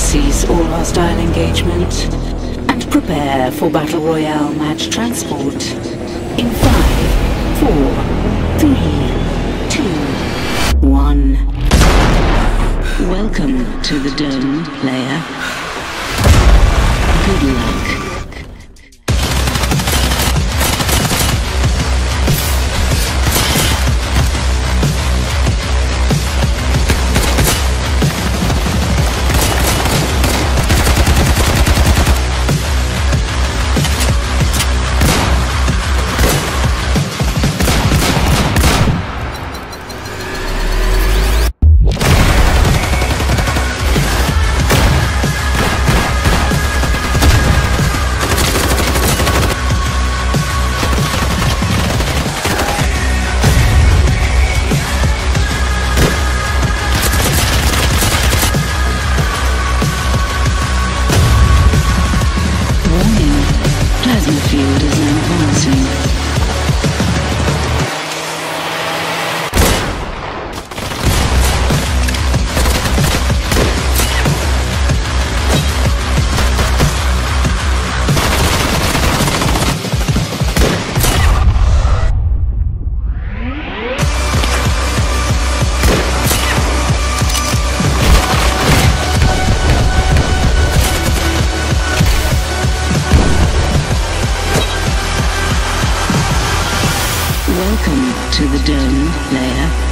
Cease all hostile engagement and prepare for Battle Royale match transport. In 5, 4, 3, 2, 1. Welcome to the dome, player. Good luck. The field is unbalancing. Welcome to the dome, player.